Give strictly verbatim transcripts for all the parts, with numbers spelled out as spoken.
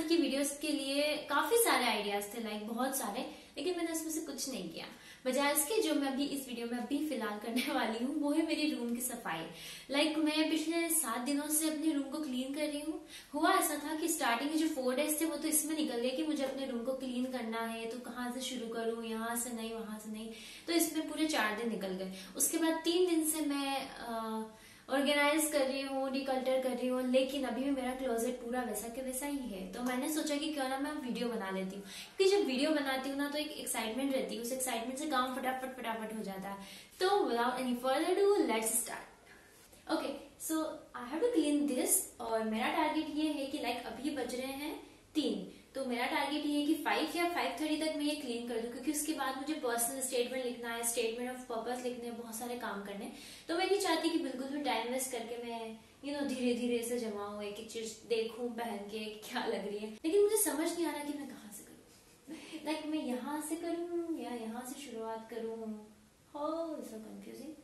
Month की videos के लिए काफी सारे आइडियाज थे, लाइक बहुत सारे, लेकिन मैंने उसमें से कुछ नहीं किया। बजाय इसके जो मैं अभी इस वीडियो में अभी फिलहाल करने वाली हूँ वो है मेरी रूम की सफाई। लाइक मैं पिछले सात दिनों से अपने रूम को क्लीन कर रही हूँ। हुआ ऐसा था कि स्टार्टिंग के जो फोर डेज थे वो तो इसमें निकल गए कि मुझे अपने रूम को क्लीन करना है, तो कहाँ से शुरू करूँ, यहाँ से नहीं वहां से नहीं, तो इसमें पूरे चार दिन निकल गए। उसके बाद तीन दिन से मैं ऑर्गेनाइज कर रही हूँ, डिकल्टर कर रही हूँ, लेकिन अभी भी मेरा क्लोजेट पूरा वैसा के वैसा ही है। तो मैंने सोचा कि क्यों ना मैं वीडियो बना लेती हूँ, क्योंकि जब वीडियो बनाती हूँ ना तो एक एक्साइटमेंट रहती है, उस एक्साइटमेंट से काम फटाफट फटाफट हो जाता है। तो without any further do let's start. Okay, so I have to clean this, और मेरा टारगेट ये है कि लाइक अभी बज रहे हैं तीन, तो मेरा टारगेट ये है कि फाइव या फाइव थर्टी तक मैं ये क्लीन कर दूं, क्योंकि उसके बाद मुझे पर्सनल स्टेटमेंट लिखना है, स्टेटमेंट ऑफ पर्पस लिखने हैं, बहुत सारे काम करने। तो मैं नहीं चाहती कि बिल्कुल भी टाइम वेस्ट करके मैं यू नो धीरे धीरे से जमा हूँ, एक एक चीज देखूं पहन के क्या लग रही है, लेकिन मुझे समझ नहीं आ रहा कि मैं कहाँ से करूँ। लाइक मैं यहाँ से करूँ या यहाँ से शुरुआत करूँ, हो सो कंफ्यूजिंग।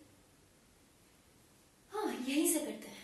हाँ, यही से करते हैं।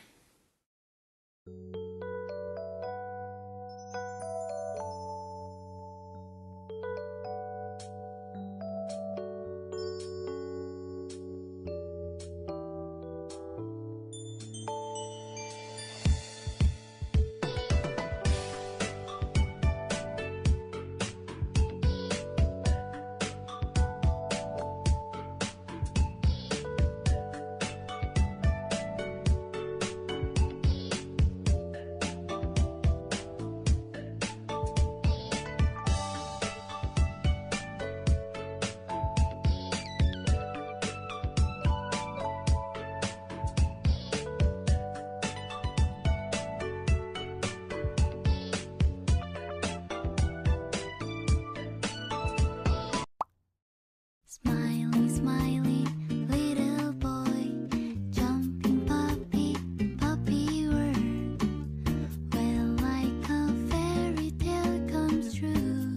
Smiley, smiley, little boy, jumping puppy, puppy world. Well, like a fairy tale comes true.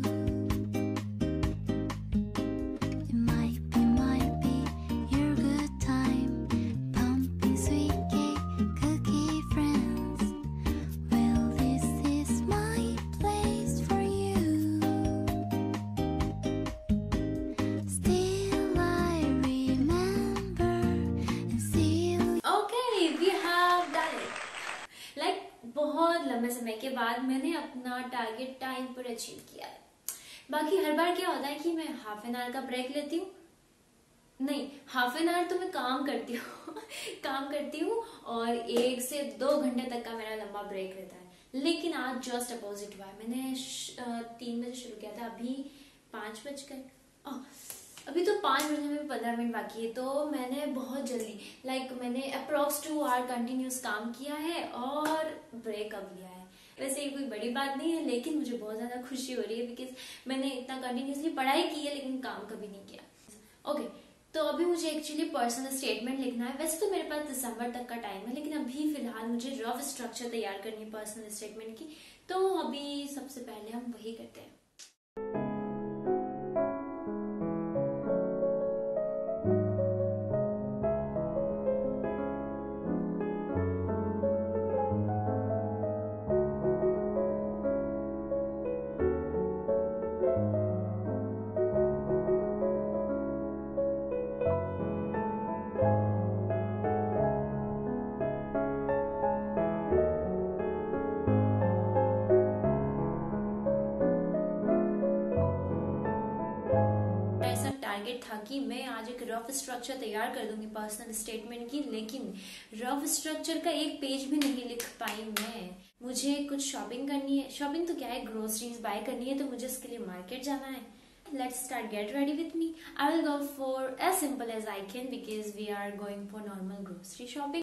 It might be, might be your good time, pumpkin, sweet cake, cookie friends. Well, this is my place for you. Still I remember and still Okay, we have done it. Like बहुत लंबे समय के बाद मैंने अपना target time पर achieve किया है। बाकी हर बार क्या होता है कि मैं हाफ एन आवर का ब्रेक लेती हूँ, नहीं हाफ एन आवर तो मैं काम करती हूँ काम करती हूँ और एक से दो घंटे तक का मेरा लंबा ब्रेक रहता है। लेकिन आज जस्ट अपोजिट हुआ है। मैंने श- अ, तीन बजे शुरू किया था, अभी पांच बज गए, अभी तो पांच बजने में पंद्रह मिनट बाकी है। तो मैंने बहुत जल्दी लाइक मैंने अप्रोक्स टू आवर कंटिन्यूस काम किया है और ब्रेक अब लिया है। वैसे ये कोई बड़ी बात नहीं है, लेकिन मुझे बहुत ज्यादा खुशी हो रही है बिकॉज मैंने इतना कंटिन्यूसली पढ़ाई की है लेकिन काम कभी नहीं किया। ओके okay, तो अभी मुझे एक्चुअली पर्सनल स्टेटमेंट लिखना है। वैसे तो मेरे पास दिसंबर तक का टाइम है, लेकिन अभी फिलहाल मुझे रफ स्ट्रक्चर तैयार करनी है पर्सनल स्टेटमेंट की। तो अभी सबसे पहले हम वही करते हैं। टारगेट था कि मैं आज एक रफ स्ट्रक्चर तैयार कर दूंगी पर्सनल स्टेटमेंट की, लेकिन रफ स्ट्रक्चर का एक पेज भी नहीं लिख पाई मैं। मुझे कुछ शॉपिंग करनी है, शॉपिंग तो क्या है, ग्रोसरीज बाय करनी है, तो मुझे इसके लिए मार्केट जाना है। Let's start, get ready with me. I will go for as simple as I can because we are going for normal grocery shopping.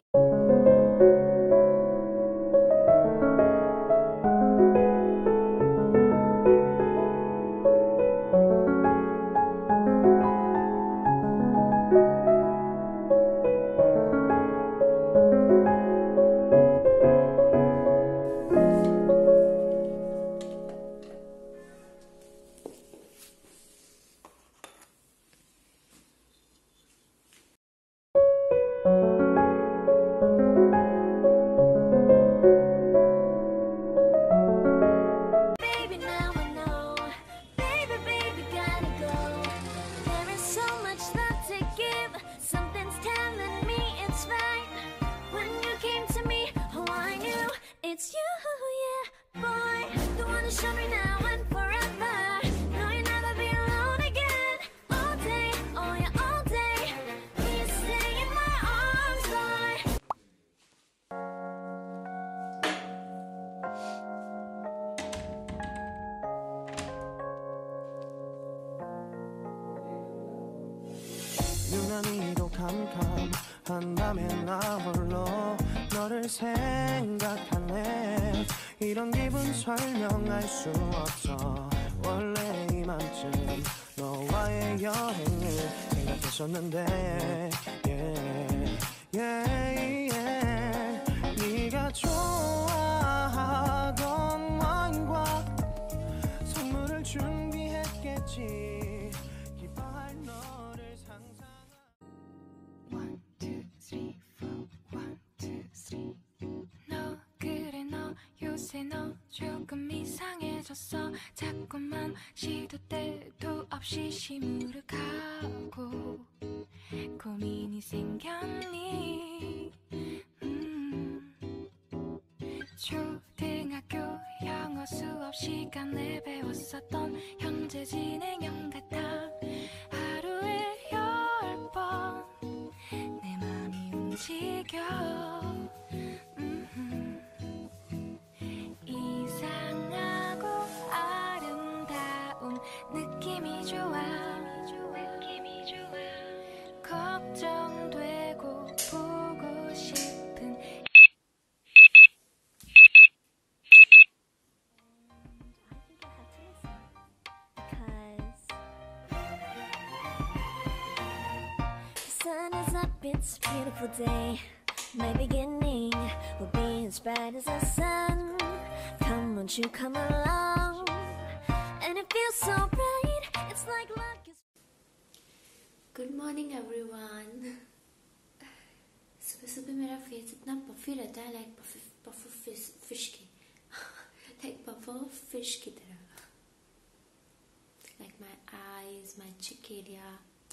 유난히도 캄캄한 밤에 나 홀로 너를 생각하네. 이런 기분 설명할 수 없어. 원래 이맘쯤 너와의 여행을 생각했었는데 yeah, yeah, yeah. 네가 좋아하던 와인과 선물을 준비했겠지. 기뻐할 너를 상상. One, two, three, four. One, two, three. 너 그래 너 요새 너 조금 이상해졌어. 자꾸만 시도 때도 없이 시무룩하고 고민이 생겼니? 음. 초등학교 영어 수업 시간에 배웠었던 현재 진행형 같아. 하루에 열 번 내 맘이 움직여. 음흠. 이상하고 아름다운 느낌이 좋아. 느낌이 좋아. 걱정되고 보고 싶은. Sun is up, it's a beautiful day. My beginning will be as bright as the sun. Come, won't you come along? And it feels so bright, it's like luck is. Good morning everyone. सुबह सुबह मेरा face इतना puffy रहता है, like puffy puffer fish fish की like puffer fish की तरह। Like my eyes, my cheek area.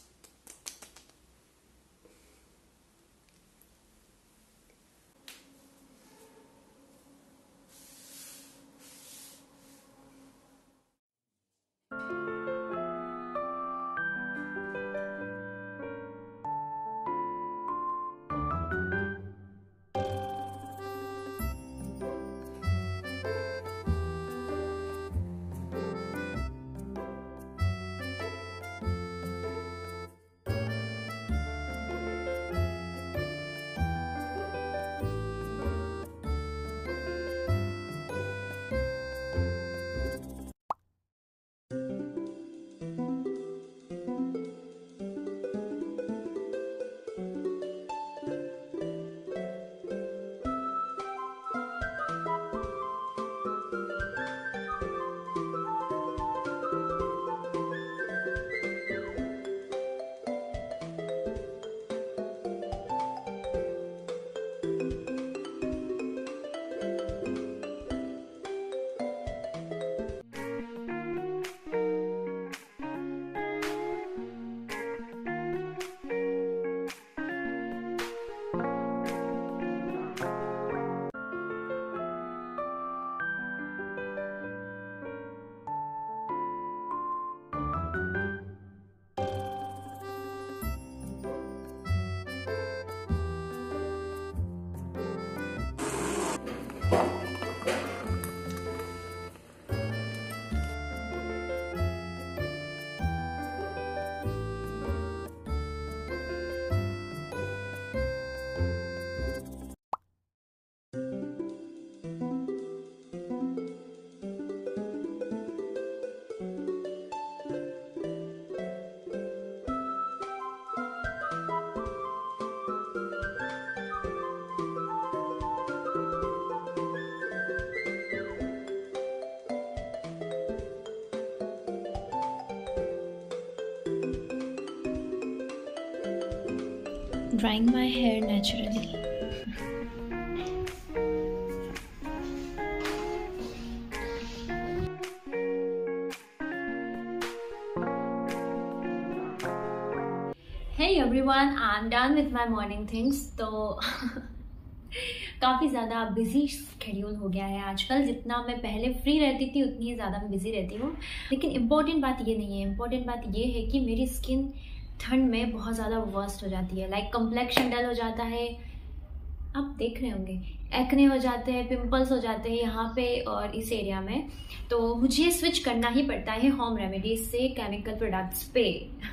Drying my hair naturally. Hey everyone, I'm done with my morning things. तो काफ़ी ज़्यादा बिजी शेड्यूल हो गया है आजकल। जितना मैं पहले फ्री रहती थी उतनी ही ज़्यादा मैं बिजी रहती हूँ। लेकिन इम्पोर्टेंट बात ये नहीं है, इम्पोर्टेंट बात ये है कि मेरी स्किन ठंड में बहुत ज़्यादा वर्स्ट हो जाती है। लाइक कम्प्लेक्शन डल हो जाता है, आप देख रहे होंगे, एक्ने हो जाते हैं, पिंपल्स हो जाते हैं यहाँ पे और इस एरिया में। तो मुझे स्विच करना ही पड़ता है होम रेमेडीज से केमिकल प्रोडक्ट्स पे।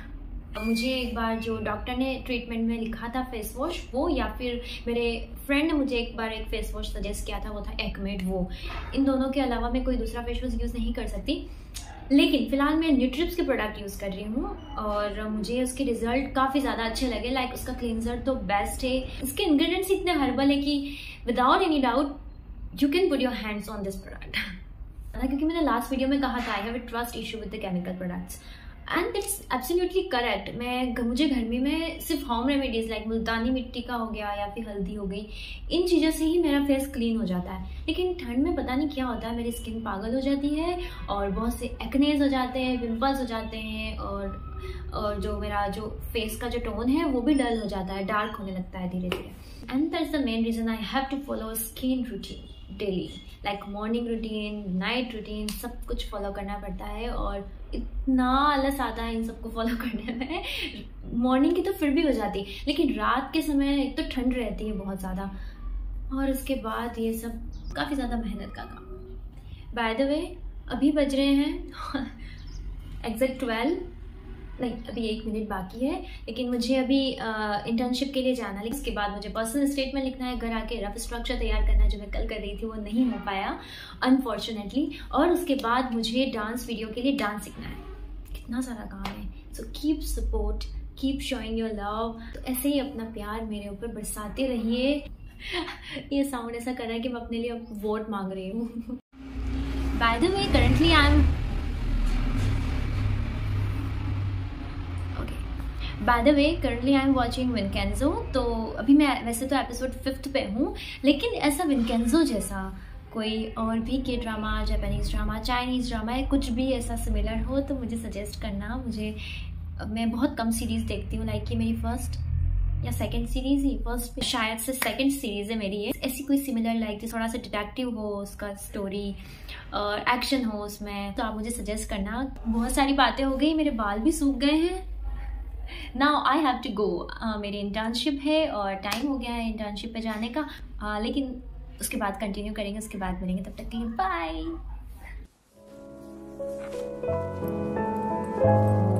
मुझे एक बार जो डॉक्टर ने ट्रीटमेंट में लिखा था फेस वॉश वो, या फिर मेरे फ्रेंड ने मुझे एक बार एक फेस वॉश सजेस्ट किया था, वो था एक्मेड। वो इन दोनों के अलावा मैं कोई दूसरा फेस वॉश यूज़ नहीं कर सकती। लेकिन फिलहाल मैं न्यूट्रिप्स के प्रोडक्ट यूज़ कर रही हूँ और मुझे उसके रिजल्ट काफ़ी ज़्यादा अच्छे लगे। लाइक उसका क्लींजर तो बेस्ट है, इसके इंग्रेडिएंट्स इतने हर्बल है कि without any doubt you can put your hands on this product. क्योंकि मैंने लास्ट वीडियो में कहा था I have a trust issue with the chemical products and it's absolutely correct. मैं मुझे घर में मैं सिर्फ होम रेमेडीज लाइक मुल्तानी मिट्टी का हो गया या फिर हल्दी हो गई, इन चीज़ों से ही मेरा फेस क्लीन हो जाता है। लेकिन ठंड में पता नहीं क्या होता है, मेरी स्किन पागल हो जाती है और बहुत से एक्नेज हो जाते हैं, पिंपल्स हो जाते हैं और और जो मेरा जो फेस का जो टोन है वो भी डल हो जाता है, डार्क होने लगता है धीरे धीरे। And that's the main reason I have to follow skin routine daily, like morning routine, night routine, सब कुछ फॉलो करना पड़ता है और इतना आलस आता है इन सबको फॉलो करने में। मॉर्निंग की तो फिर भी हो जाती, लेकिन रात के समय एक तो ठंड रहती है बहुत ज़्यादा और उसके बाद ये सब काफ़ी ज़्यादा मेहनत का काम। बाय द वे अभी बज रहे हैं एग्जैक्ट ट्वेल्व, लाइक अभी एक मिनट बाकी है, लेकिन मुझे अभी इंटर्नशिप uh, के लिए जाना है। उसके बाद मुझे पर्सनल स्टेटमेंट लिखना है, घर आके रफ स्ट्रक्चर तैयार करना है, जो मैं कल कर रही थी वो नहीं हो पाया अनफॉर्चुनेटली। और उसके बाद मुझे डांस वीडियो के लिए डांस सीखना है, कितना सारा काम है। So keep support, keep showing your love. तो ऐसे ही अपना प्यार मेरे ऊपर बरसाते रहिए। ये साउंड ऐसा कर रहा है कि मैं अपने लिए अब वोट मांग रही हूँ। By the way currently I am by the way currently I am watching Vincenzo. तो अभी मैं वैसे तो एपिसोड फिफ्थ पे हूँ, लेकिन ऐसा विंकेंजो जैसा कोई और भी K drama, Japanese drama, Chinese drama है, कुछ भी ऐसा सिमिलर हो तो मुझे सजेस्ट करना। मुझे मैं बहुत कम सीरीज़ देखती हूँ, लाइक कि मेरी फर्स्ट या सेकंड सीरीज़ ही, फर्स्ट शायद से सेकंड सीरीज़ है मेरी ये। ऐसी कोई सिमिलर लाइक जो थोड़ा सा डिटेक्टिव हो, उसका स्टोरी और एक्शन हो उसमें, तो आप मुझे सजेस्ट करना। बहुत सारी बातें हो गई, मेरे बाल भी सूख गए हैं। Now I have to go, मेरी इंटर्नशिप है और टाइम हो गया है इंटर्नशिप पे जाने का, uh, लेकिन उसके बाद कंटिन्यू करेंगे, उसके बाद मिलेंगे, तब तक के लिए बाय।